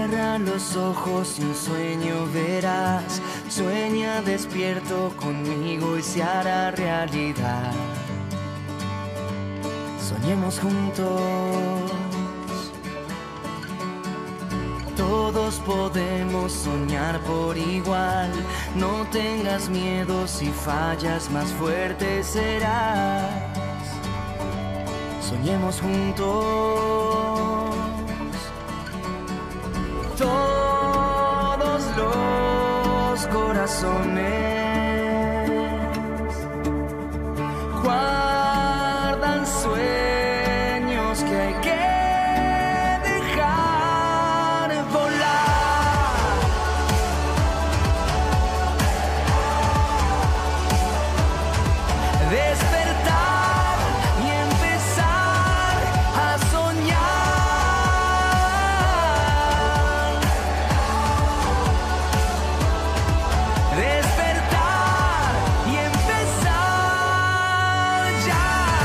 Cierra los ojos y un sueño verás. Sueña despierto conmigo y se hará realidad. Soñemos juntos. Todos podemos soñar por igual. No tengas miedo, si fallas más fuerte serás. Soñemos juntos. Todos los corazones guardan sueños que hay que dejar volar. Despertar y empezar a soñar. Despertar y empezar ya.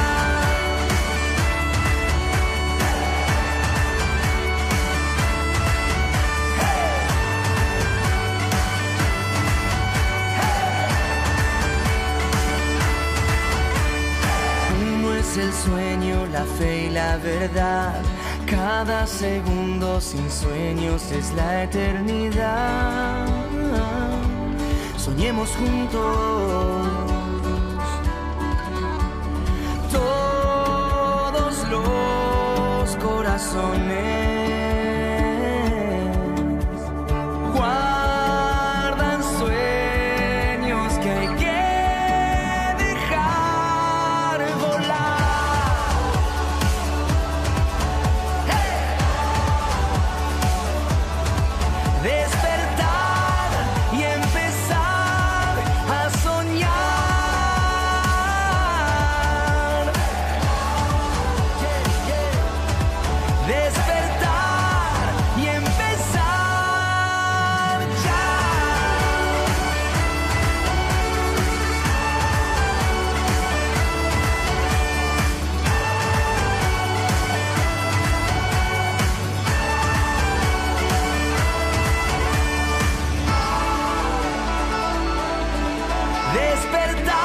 Uno es el sueño, la fe y la verdad. Cada segundo sin sueños es la eternidad. Soñemos juntos. Todos los corazones guardan sueños que hay que dejar volar. Despertar y empezar a soñar. Despertar y empezar ya. Despertar.